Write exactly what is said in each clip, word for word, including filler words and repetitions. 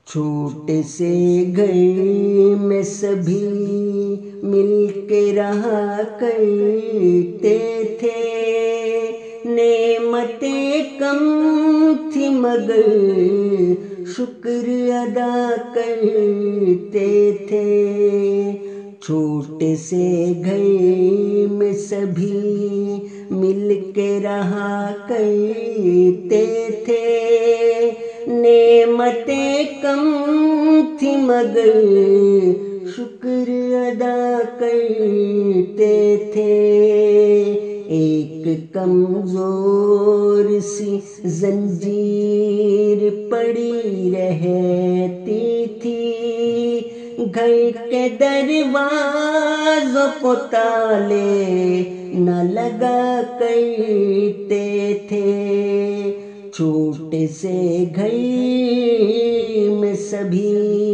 چھوٹے سے گھر میں سبھی مل کے رہا کرتے تھے، نعمتیں کم تھی مگر شکر ادا کرتے تھے۔ چھوٹے سے گھر میں سبھی مل کے رہا کرتے تھے، نعمتیں کم تھی مگر شکر ادا کرتے تھے۔ ایک کمزور سی زنجیر پڑی رہتی تھی، گھر کے دروازوں کو تالے نہ لگا کرتے تھے۔ چھوٹے سے گھر میں سبھی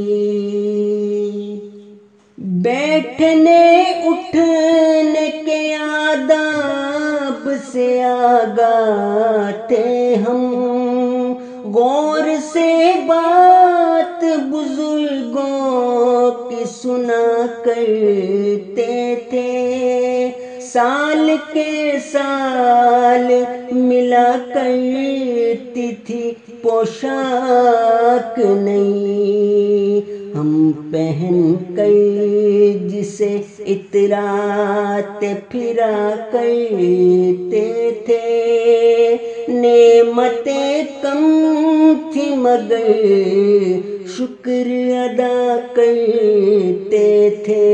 بیٹھنے اٹھنے کے آداب سے آگاہ تھے ہم، غور سے بات بزرگوں کی سنا کرتے تھے۔ سال کے سال ملا کرتی تھی پوشاک نئی، ہم پہن کر جسے اتراتے پھرا کرتے تھے۔ نعمتیں کم تھی مگر شکر ادا کرتے تھے۔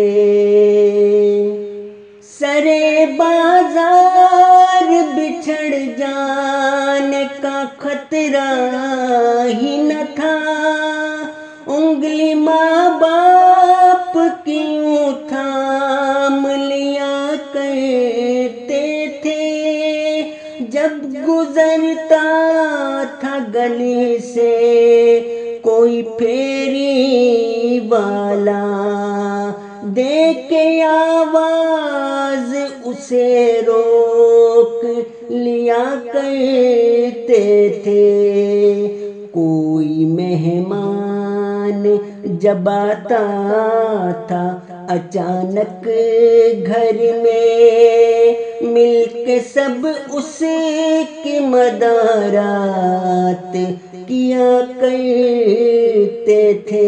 سرے بازار بچھڑ جانے کا خطرہ ہی نہ تھا، انگلی ماں باپ کی یوں تھام لیا کرتے تھے۔ جب گزرتا تھا گلی سے کوئی پھیری والا، دے کے آواز اسے روک لیا کرتے تھے۔ کوئی مہمان جب آتا تھا اچانک گھر میں، مل کے سب اس کی مدارات کیا کرتے تھے۔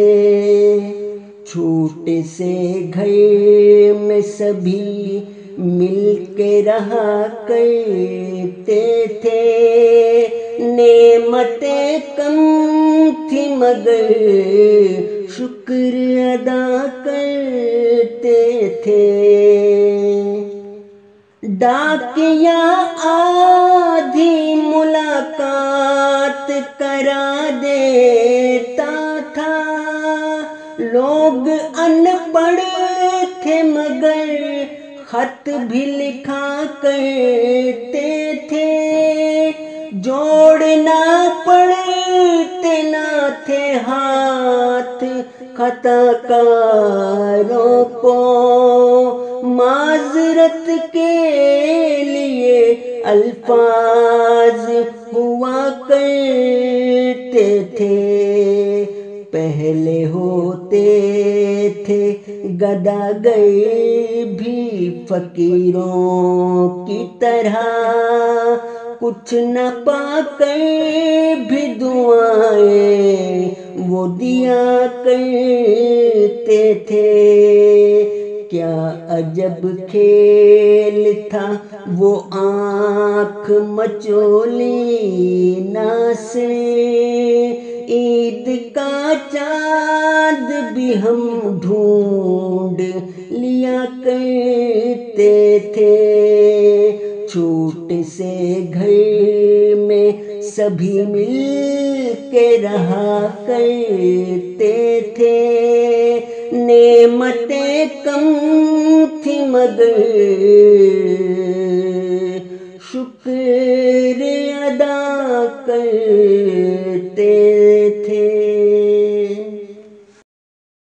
چھوٹے سے گھر میں سبھی مل کے رہا کرتے تھے، نعمتیں کم تھی مگر شکر ادا کرتے تھے۔ ڈاکیا آدھی ملاقات کرا دیتا تھا، لوگ ان پڑھ تھے مگر خط بھی لکھا کرتے تھے۔ جوڑنا پڑھتے نہ تھے ہاتھ خطا کاروں کو، معذرت کے لیے الفاظ ہوا کرتے تھے۔ پہلے ہوتے تھے گداگر بھی فقیروں کی طرح، کچھ نہ پا کر بھی دعائیں وہ دیا کرتے تھے۔ کیا عجب کھیل تھا وہ آنکھ مچولی نا سے، عید کا چاند بھی ہم ڈھونڈ لیا کرتے تھے۔ چھوٹے سے گھر میں سبھی مل کے رہا کرتے تھے، نعمتیں کم تھی مگر